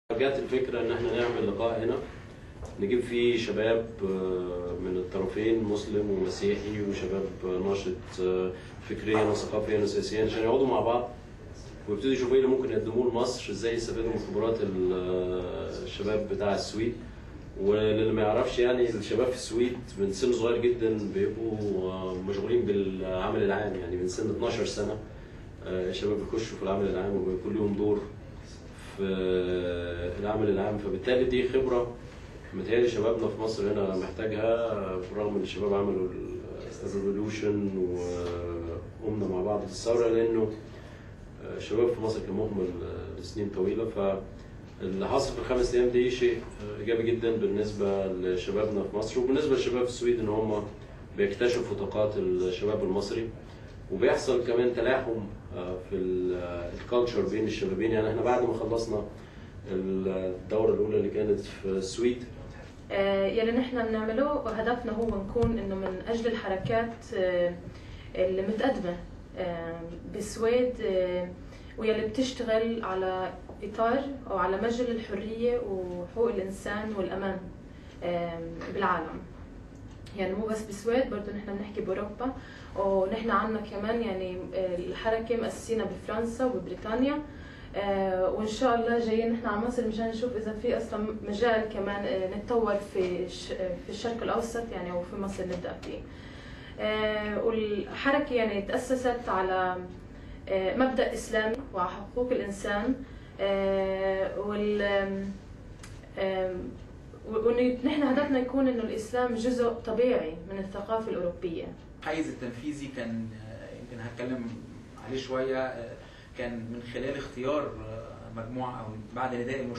جات الفكرة إن احنا نعمل لقاء هنا نجيب فيه شباب من الطرفين مسلم ومسيحي وشباب ناشط فكريا وثقافيا وسياسيا عشان يقعدوا مع بعض ويبتدوا يشوفوا ايه اللي ممكن يقدموه لمصر، ازاي يستفادوا من خبرات الشباب بتاع السويد. واللي ما يعرفش يعني الشباب في السويد من سن صغير جدا بيبقوا مشغولين بالعمل العام، يعني من سن 12 سنة الشباب بيخشوا في العمل العام وبيكون لهم دور في العمل العام، فبالتالي دي خبرة متهيألي شبابنا في مصر هنا محتاجها، برغم ان الشباب عملوا الريفولوشن وقمنا مع بعض في الثورة، لأنه الشباب في مصر كان مهمل لسنين طويلة. فاللي حصل في الخمس أيام دي شيء إيجابي جدا بالنسبة لشبابنا في مصر وبالنسبة للشباب في السويد، إن هم بيكتشفوا طاقات الشباب المصري وبيحصل كمان تلاحم في الكالتشر بين الشبابين. يعني احنا بعد ما خلصنا الدورة الأولى اللي كانت في السويد، يلي نحن بنعمله هدفنا هو نكون إنه من أجل الحركات اللي متقدمة بالسويد ويلي بتشتغل على إطار أو على مجال الحرية وحقوق الإنسان والأمان بالعالم. يعني مو بس بالسويد، برضه نحن بنحكي بأوروبا، ونحن عنا كمان يعني الحركة مؤسسينها بفرنسا وبريطانيا، وإن شاء الله جايين نحن على مصر مشان نشوف إذا في أصلا مجال كمان نتطور في الشرق الأوسط يعني، أو في مصر نبدأ فيه. والحركة يعني تأسست على مبدأ إسلامي وعلى حقوق الإنسان، ونحن هدفنا يكون إنه الإسلام جزء طبيعي من الثقافة الأوروبية. الحيز التنفيذي كان يمكن هتكلم عليه شوية، كان من خلال اختيار مجموعة أو بعد نداء